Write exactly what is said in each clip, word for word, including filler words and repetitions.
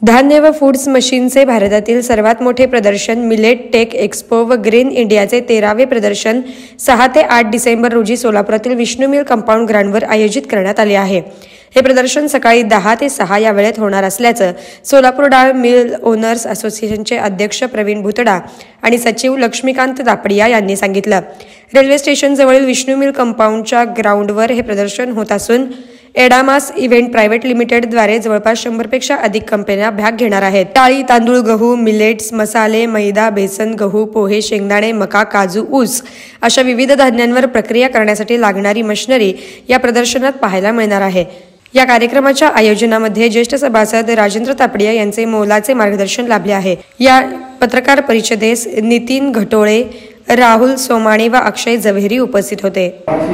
धान्य व फूड्स मशीनचे भारतातील सर्वात मोठे प्रदर्शन मिलेट टेक एक्स्पो व ग्रीन इंडियाचे तेरावे प्रदर्शन सहा ते आठ डिसेंबर रोजी सोलापुरातील विष्णू मिल कंपाऊंड ग्राउंडवर आयोजित करण्यात आले आहे। हे प्रदर्शन सकाळी दहा ते सहा या वेळेत होणार असल्याचं सोलापूर डाळ मिल ओनर्स असोसिएशनचे अध्यक्ष प्रवीण भुतडा आणि सचिव लक्ष्मीकांत दापडिया यांनी सांगितलं। रेल्वे स्टेशन जवळील विष्णू मिल कंपाऊंडच्या ग्राउंडवर हे प्रदर्शन होत असून एडामास इव्हेंट प्रायव्हेट लिमिटेड द्वारे जवळपास शंभर पेक्षा अधिक कंपन्या भाग घेणार आहेत। डाळी, तांदूळ, गहू, मिलेट्स, मसाले, मैदा, बेसन, गहू, पोहे, शेंगदाणे, मका, काजू, ऊस अशा विविध धान्यांवर प्रक्रिया करण्यासाठी लागणारी मशिनरी या प्रदर्शनात पाहायला मिळणार आहे। या कार्यक्रमाच्या आयोजनामध्ये ज्येष्ठ सभासद राजेंद्र तापडिया यांचे मोलाचे मार्गदर्शन लाभले आहे। या पत्रकार परिषदेस नितीन घटोळे, राहुल सोमाणी व अक्षय जव्हेरी उपस्थित होते।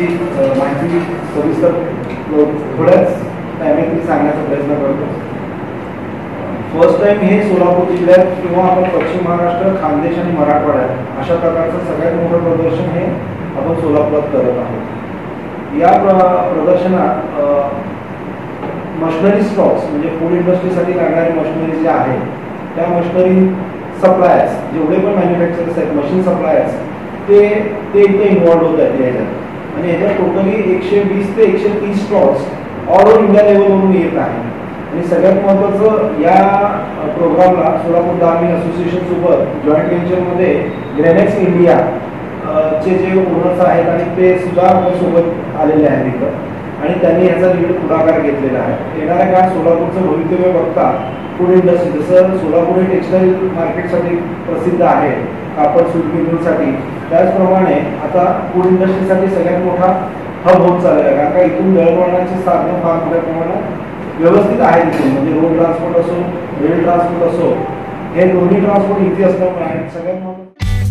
थोड्याच टायमिंगमध्ये सांगण्याचा प्रयत्न करतो। फर्स्ट टाइम हे सोलापूर जिल्ह्यात किंवा आपण पश्चिम महाराष्ट्र, खानदेश आणि मराठवाड्यात अशा प्रकारचं सगळ्यात मोठं प्रदर्शन हे आपण सोलापुरात करत आहोत। या प्रदर्शनात मशिनरी स्टॉक्स म्हणजे फूड इंडस्ट्रीसाठी लागणारी मशिनरी जे आहे त्या मशिनरी सप्लायर्स जेवढे पण मॅन्युफॅक्चरर्स आहेत, मशीन सप्लायर्स ते ते इथे इन्व्हॉल्व होत आहेत याच्यात आणि याच्यात टोटली एकशे वीस ते एकशे तीस स्टॉल्स ऑल ओव्हर इंडिया लेवलवरून येत आहे। आणि सगळ्यात महत्त्वाचं या प्रोग्रामला सोलापूर डाळ मिल असोसिएशन सोबत जॉईंट व्हेंचरमध्ये ग्रेनेक्स इंडिया चे जे ओनर्स आहेत आणि ते सुद्धा सोबत आलेले आहेत इथं आणि त्यांनी याचा लीड पुढाकार घेतलेला आहे। येणाऱ्या काळात सोलापूरचं भवितव्य बघता फूड इंडस्ट्री, जसं सोलापूर हे टेक्सटाईल मार्केटसाठी प्रसिद्ध आहे कापड सूतगिरणीसाठी, त्याचप्रमाणे आता फूड इंडस्ट्रीसाठी सगळ्यात मोठा हब होत चाललेला आहे। कारण का इथून दळणवळणाची साधनं फार मोठ्या प्रमाणात व्यवस्थित आहेत इथून, म्हणजे रोड ट्रान्सपोर्ट असो, रेल ट्रान्सपोर्ट असो, हे दोन्ही ट्रान्सपोर्ट इथे असल्यामुळे आणि सगळ्यात मोठं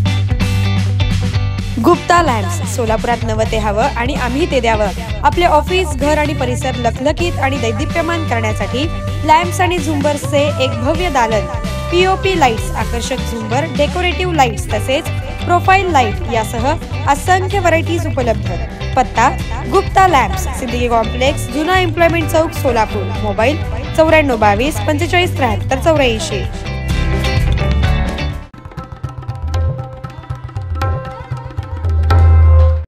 गुप्ता लॅम्प्स सोलापुरात नवं ते हवं आणि आम्ही ते द्यावं। आपले ऑफिस, घर आणि परिसर लखलखीत आणि दैदिप्यमान करण्यासाठी लॅम्प्स आणि झुंबर्सचे एक भव्य दालन, पीओपी लाईट्स, आकर्षक झुंबर, डेकोरेटिव्ह लाईट्स तसेच प्रोफाईल लाईट यासह असंख्य व्हरायटीज उपलब्ध। पत्ता गुप्ता लॅम्प्स, सिद्दीकी कॉम्प्लेक्स, जुना एम्प्लॉयमेंट चौक, सोलापूर। मोबाईल चौऱ्याण्णव बावीस पंचेचाळीस त्र्याहत्तर चौऱ्याऐंशी।